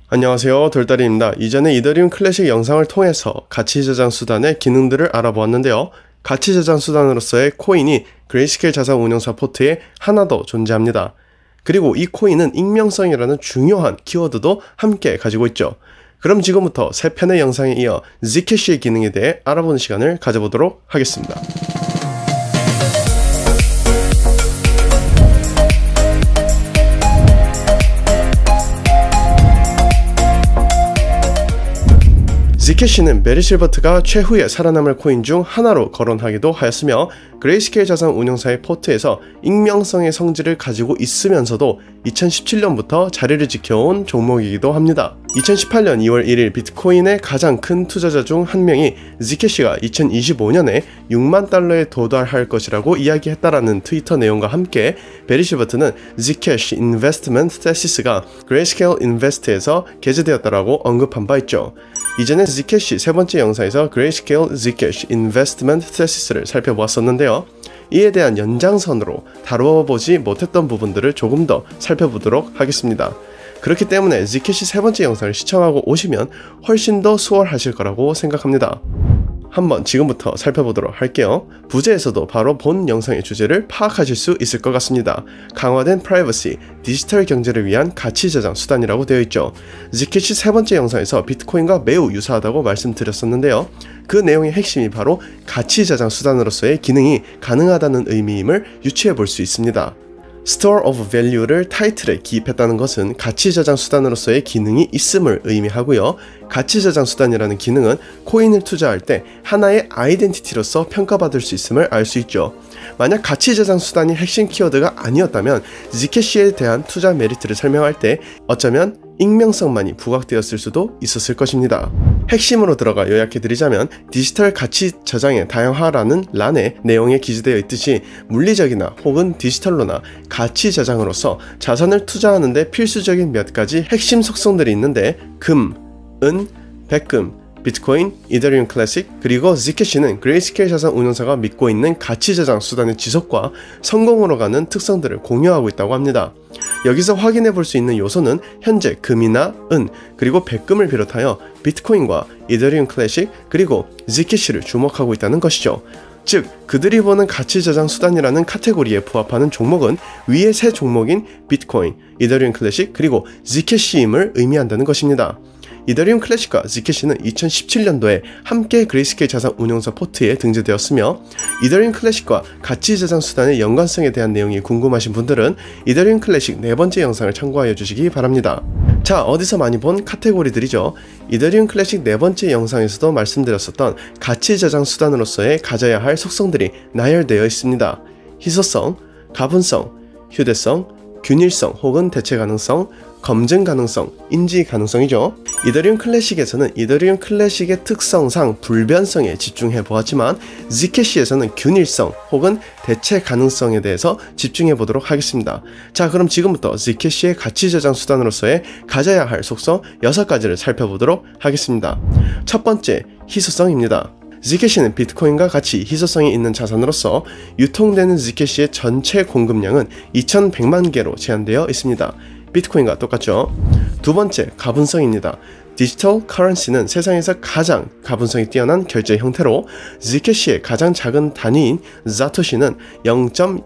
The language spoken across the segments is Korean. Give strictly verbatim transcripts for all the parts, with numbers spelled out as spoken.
안녕하세요, 돌다리입니다. 이전에 이더리움 클래식 영상을 통해서 가치 저장 수단의 기능들을 알아보았는데요. 가치 저장 수단으로서의 코인이 그레이스케일 자산운용사 포트에 하나 더 존재합니다. 그리고 이 코인은 익명성이라는 중요한 키워드도 함께 가지고 있죠. 그럼 지금부터 세 편의 영상에 이어 Zcash의 기능에 대해 알아보는 시간을 가져보도록 하겠습니다. Zcash는 베리 실버트가 최후의 살아남을 코인 중 하나로 거론하기도 하였으며 그레이스케일 자산 운용사의 포트에서 익명성의 성질을 가지고 있으면서도 이천십칠 년부터 자리를 지켜온 종목이기도 합니다. 이천십팔 년 이월 일일 비트코인의 가장 큰 투자자 중 한 명이 Zcash가 이천이십오 년에 육만 달러에 도달할 것이라고 이야기했다라는 트위터 내용과 함께 베리 실버트는 Zcash Investment Thesis가 Grayscale Invest에서 게재되었다라고 언급한 바 있죠. 이전에 Zcash 세 번째 영상에서 Grayscale Zcash Investment Thesis를 살펴보았었는데요. 이에 대한 연장선으로 다뤄보지 못했던 부분들을 조금 더 살펴보도록 하겠습니다. 그렇기 때문에 Zcash 세 번째 영상을 시청하고 오시면 훨씬 더 수월하실 거라고 생각합니다. 한번 지금부터 살펴보도록 할게요. 부제에서도 바로 본 영상의 주제를 파악하실 수 있을 것 같습니다. 강화된 프라이버시, 디지털 경제를 위한 가치 저장 수단이라고 되어 있죠. Zcash 세 번째 영상에서 비트코인과 매우 유사하다고 말씀드렸었는데요. 그 내용의 핵심이 바로 가치 저장 수단으로서의 기능이 가능하다는 의미임을 유추해 볼 수 있습니다. Store of Value를 타이틀에 기입했다는 것은 가치 저장 수단으로서의 기능이 있음을 의미하고요. 가치 저장 수단이라는 기능은 코인을 투자할 때 하나의 아이덴티티로서 평가받을 수 있음을 알 수 있죠. 만약 가치 저장 수단이 핵심 키워드가 아니었다면 Zcash에 대한 투자 메리트를 설명할 때 어쩌면 익명성만이 부각되었을 수도 있었을 것입니다. 핵심으로 들어가 요약해드리자면 디지털 가치 저장의 다양화라는 란에 내용에 기재되어 있듯이 물리적이나 혹은 디지털로나 가치 저장으로서 자산을 투자하는 데 필수적인 몇 가지 핵심 속성들이 있는데 금, 은, 백금, 비트코인, 이더리움 클래식, 그리고 Zcash는 그레이스케일 자산 운용사가 믿고 있는 가치 저장 수단의 지속과 성공으로 가는 특성들을 공유하고 있다고 합니다. 여기서 확인해 볼 수 있는 요소는 현재 금이나 은, 그리고 백금을 비롯하여 비트코인과 이더리움 클래식, 그리고 Zcash를 주목하고 있다는 것이죠. 즉, 그들이 보는 가치 저장 수단이라는 카테고리에 부합하는 종목은 위의 세 종목인 비트코인, 이더리움 클래식, 그리고 Zcash임을 의미한다는 것입니다. 이더리움 클래식과 Zcash는 이천십칠 년도에 함께 그레이스케일 자산 운용사 포트에 등재되었으며 이더리움 클래식과 가치 저장 수단의 연관성에 대한 내용이 궁금하신 분들은 이더리움 클래식 네 번째 영상을 참고하여 주시기 바랍니다. 자, 어디서 많이 본 카테고리들이죠. 이더리움 클래식 네 번째 영상에서도 말씀드렸었던 가치 저장 수단으로서의 가져야 할 속성들이 나열되어 있습니다. 희소성, 가분성, 휴대성, 균일성 혹은 대체 가능성, 검증 가능성, 인지 가능성이죠. 이더리움 클래식에서는 이더리움 클래식의 특성상 불변성에 집중해 보았지만 Zcash에서는 균일성 혹은 대체 가능성에 대해서 집중해 보도록 하겠습니다. 자, 그럼 지금부터 Zcash의 가치 저장 수단으로서의 가져야 할 속성 여섯 가지를 살펴보도록 하겠습니다. 첫 번째, 희소성입니다. Zcash는 비트코인과 같이 희소성이 있는 자산으로서 유통되는 Zcash의 전체 공급량은 이천백만 개로 제한되어 있습니다. 비트코인과 똑같죠. 두 번째, 가분성입니다. 디지털 커런시는 세상에서 가장 가분성이 뛰어난 결제 형태로 Zcash의 가장 작은 단위인 사토시는 영 점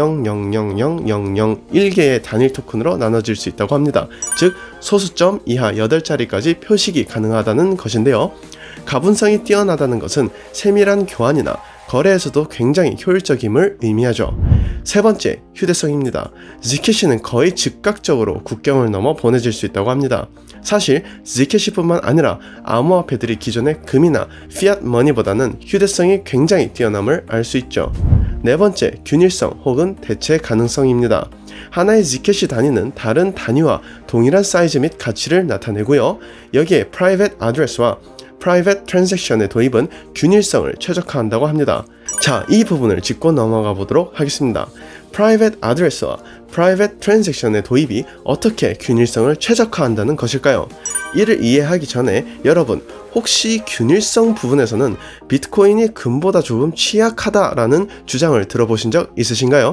영영영영영영영일 개의 단일 토큰으로 나눠질 수 있다고 합니다. 즉, 소수점 이하 여덟 자리까지 표식이 가능하다는 것인데요. 가분성이 뛰어나다는 것은 세밀한 교환이나 거래에서도 굉장히 효율적임을 의미하죠. 세 번째, 휴대성입니다. Zcash는 거의 즉각적으로 국경을 넘어 보내질 수 있다고 합니다. 사실 Zcash뿐만 아니라 암호화폐들이 기존의 금이나 피앗 머니보다는 휴대성이 굉장히 뛰어남을 알 수 있죠. 네 번째, 균일성 혹은 대체 가능성입니다. 하나의 Zcash 단위는 다른 단위와 동일한 사이즈 및 가치를 나타내고요. 여기에 Private Address와 Private Transaction의 도입은 균일성을 최적화한다고 합니다. 자, 이 부분을 짚고 넘어가 보도록 하겠습니다. Private Address와 Private Transaction의 도입이 어떻게 균일성을 최적화한다는 것일까요? 이를 이해하기 전에 여러분, 혹시 균일성 부분에서는 비트코인이 금보다 조금 취약하다라는 주장을 들어보신 적 있으신가요?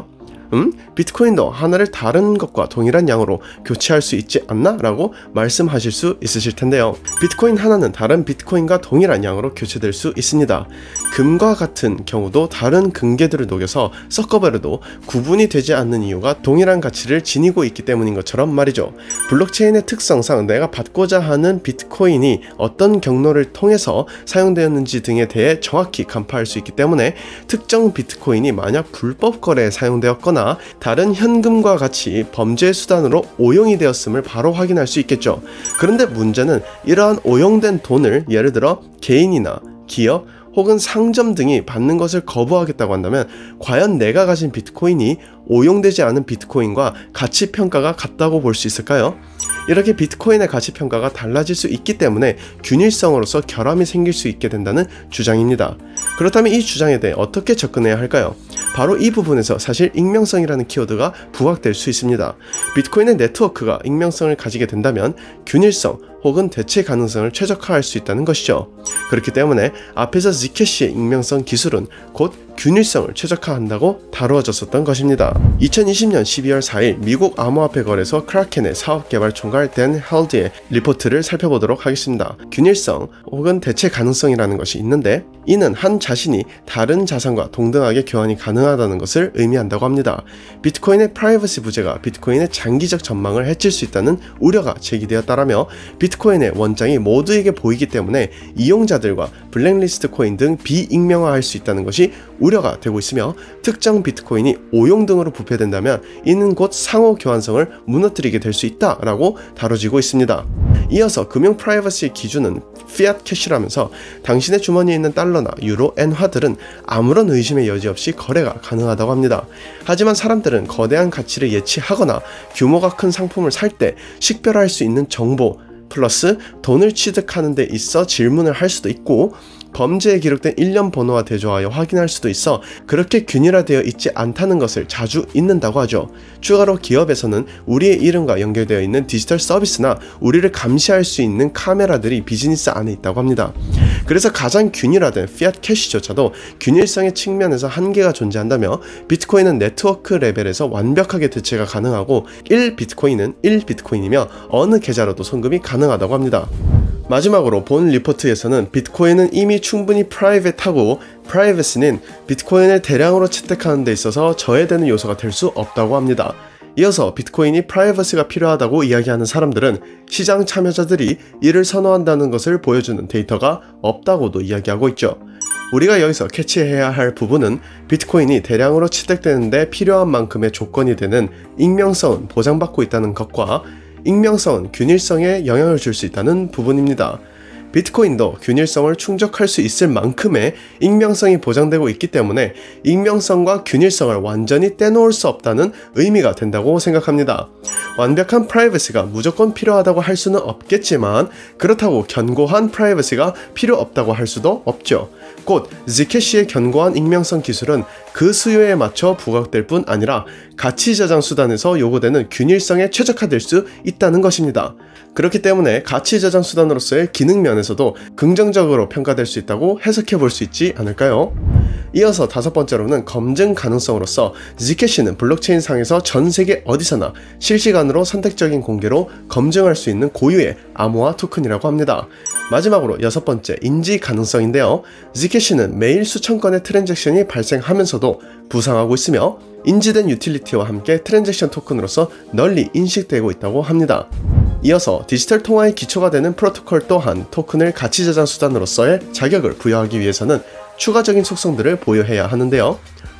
음? 비트코인도 하나를 다른 것과 동일한 양으로 교체할 수 있지 않나? 라고 말씀하실 수 있으실 텐데요. 비트코인 하나는 다른 비트코인과 동일한 양으로 교체될 수 있습니다. 금과 같은 경우도 다른 금괴들을 녹여서 섞어버려도 구분이 되지 않는 이유가 동일한 가치를 지니고 있기 때문인 것처럼 말이죠. 블록체인의 특성상 내가 받고자 하는 비트코인이 어떤 경로를 통해서 사용되었는지 등에 대해 정확히 간파할 수 있기 때문에 특정 비트코인이 만약 불법 거래에 사용되었거나 다른 현금과 같이 범죄 수단으로 오용이 되었음을 바로 확인할 수 있겠죠. 그런데 문제는 이러한 오용된 돈을 예를 들어 개인이나 기업 혹은 상점 등이 받는 것을 거부하겠다고 한다면 과연 내가 가진 비트코인이 오용되지 않은 비트코인과 가치 평가가 같다고 볼 수 있을까요? 이렇게 비트코인의 가치 평가가 달라질 수 있기 때문에 균일성으로서 결함이 생길 수 있게 된다는 주장입니다. 그렇다면 이 주장에 대해 어떻게 접근해야 할까요? 바로 이 부분에서 사실 익명성이라는 키워드가 부각될 수 있습니다. 비트코인의 네트워크가 익명성을 가지게 된다면 균일성 혹은 대체 가능성을 최적화할 수 있다는 것이죠. 그렇기 때문에 앞에서 Zcash의 익명성 기술은 곧 균일성을 최적화한다고 다루어졌었던 것입니다. 이천이십년 십이월 사일 미국 암호화폐 거래소 크라켄의 사업개발 총괄 댄 헬드의 리포트를 살펴보도록 하겠습니다. 균일성 혹은 대체 가능성이라는 것이 있는데 이는 한 자신이 다른 자산과 동등하게 교환이 가능하다는 것을 의미한다고 합니다. 비트코인의 프라이버시 부재가 비트코인의 장기적 전망을 해칠 수 있다는 우려가 제기되었다라며 비트코인의 원장이 모두에게 보이기 때문에 이용자들과 블랙리스트 코인 등 비익명화할 수 있다는 것이 우려가 되고 있으며 특정 비트코인이 오용 등으로 부패된다면 이는 곧 상호 교환성을 무너뜨리게 될 수 있다라고 다뤄지고 있습니다. 이어서 금융 프라이버시의 기준은 피앗 캐시라면서 당신의 주머니에 있는 달러나 유로, 엔화들은 아무런 의심의 여지 없이 거래가 가능하다고 합니다. 하지만 사람들은 거대한 가치를 예치하거나 규모가 큰 상품을 살 때 식별할 수 있는 정보 플러스 돈을 취득하는 데 있어 질문을 할 수도 있고 범죄에 기록된 일련 번호와 대조하여 확인할 수도 있어 그렇게 균일화되어 있지 않다는 것을 자주 잊는다고 하죠. 추가로 기업에서는 우리의 이름과 연결되어 있는 디지털 서비스나 우리를 감시할 수 있는 카메라들이 비즈니스 안에 있다고 합니다. 그래서 가장 균일화된 피앗 캐시조차도 균일성의 측면에서 한계가 존재한다며 비트코인은 네트워크 레벨에서 완벽하게 대체가 가능하고 일 비트코인은 일 비트코인이며 어느 계좌로도 송금이 가능하다고 합니다. 마지막으로 본 리포트에서는 비트코인은 이미 충분히 프라이빗하고 프라이버시는 비트코인을 대량으로 채택하는 데 있어서 저해되는 요소가 될 수 없다고 합니다. 이어서 비트코인이 프라이버시가 필요하다고 이야기하는 사람들은 시장 참여자들이 이를 선호한다는 것을 보여주는 데이터가 없다고도 이야기하고 있죠. 우리가 여기서 캐치해야 할 부분은 비트코인이 대량으로 채택되는데 필요한 만큼의 조건이 되는 익명성은 보장받고 있다는 것과 익명성은 균일성에 영향을 줄 수 있다는 부분입니다. 비트코인도 균일성을 충족할 수 있을 만큼의 익명성이 보장되고 있기 때문에 익명성과 균일성을 완전히 떼놓을 수 없다는 의미가 된다고 생각합니다. 완벽한 프라이버시가 무조건 필요하다고 할 수는 없겠지만 그렇다고 견고한 프라이버시가 필요 없다고 할 수도 없죠. 곧 Zcash의 견고한 익명성 기술은 그 수요에 맞춰 부각될 뿐 아니라 가치 저장 수단에서 요구되는 균일성에 최적화될 수 있다는 것입니다. 그렇기 때문에 가치 저장 수단으로서의 기능 면에서도 긍정적으로 평가될 수 있다고 해석해 볼 수 있지 않을까요? 이어서 다섯 번째로는 검증 가능성으로서 Zcash는 블록체인 상에서 전 세계 어디서나 실시간으로 선택적인 공개로 검증할 수 있는 고유의 암호화 토큰이라고 합니다. 마지막으로 여섯 번째, 인지 가능성인데요. Zcash는 매일 수천 건의 트랜잭션이 발생하면서도 부상하고 있으며 인지된 유틸리티와 함께 트랜잭션 토큰으로서 널리 인식되고 있다고 합니다. 이어서 디지털 통화의 기초가 되는 프로토콜 또한 토큰을 가치 저장 수단으로서의 자격을 부여하기 위해서는 추가적인 속성들을 보유해야 하는데요.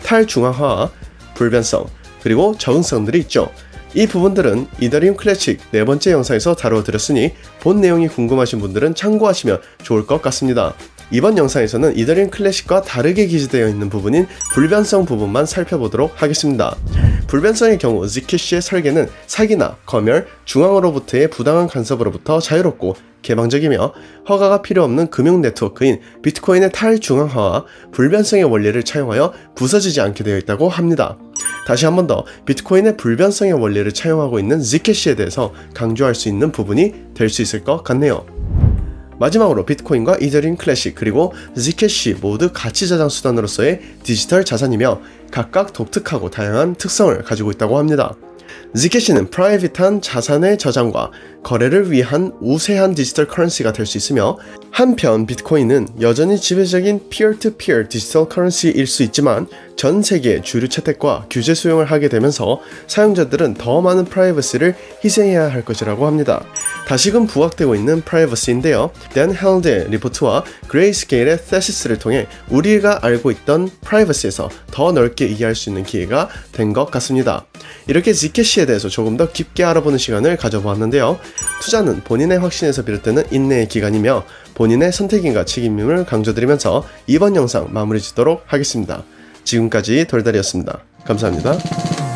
탈중앙화와 불변성, 그리고 적응성들이 있죠. 이 부분들은 이더리움 클래식 네 번째 영상에서 다루어드렸으니 본 내용이 궁금하신 분들은 참고하시면 좋을 것 같습니다. 이번 영상에서는 이더리움 클래식과 다르게 기재되어 있는 부분인 불변성 부분만 살펴보도록 하겠습니다. 불변성의 경우 Zcash의 설계는 사기나 검열, 중앙으로부터의 부당한 간섭으로부터 자유롭고 개방적이며 허가가 필요 없는 금융 네트워크인 비트코인의 탈중앙화와 불변성의 원리를 차용하여 부서지지 않게 되어 있다고 합니다. 다시 한 번 더 비트코인의 불변성의 원리를 차용하고 있는 Zcash에 대해서 강조할 수 있는 부분이 될 수 있을 것 같네요. 마지막으로 비트코인과 이더리움 클래식 그리고 Zcash 모두 가치 저장 수단으로서의 디지털 자산이며 각각 독특하고 다양한 특성을 가지고 있다고 합니다. Zcash는 프라이빗한 자산의 저장과 거래를 위한 우세한 디지털 커런시가 될 수 있으며, 한편 비트코인은 여전히 지배적인 피어-투-피어 디지털 커런시일 수 있지만 전 세계의 주류 채택과 규제 수용을 하게 되면서 사용자들은 더 많은 프라이버시를 희생해야 할 것이라고 합니다. 다시금 부각되고 있는 프라이버시인데요. 댄 헬드의 리포트와 그레이스케일의 테시스를 통해 우리가 알고 있던 프라이버시에서 더 넓게 이해할 수 있는 기회가 된 것 같습니다. 이렇게 Zcash에 대해서 조금 더 깊게 알아보는 시간을 가져보았는데요. 투자는 본인의 확신에서 비롯되는 인내의 기간이며 본인의 선택인과 책임임을 강조드리면서 이번 영상 마무리 짓도록 하겠습니다. 지금까지 돌다리였습니다. 감사합니다.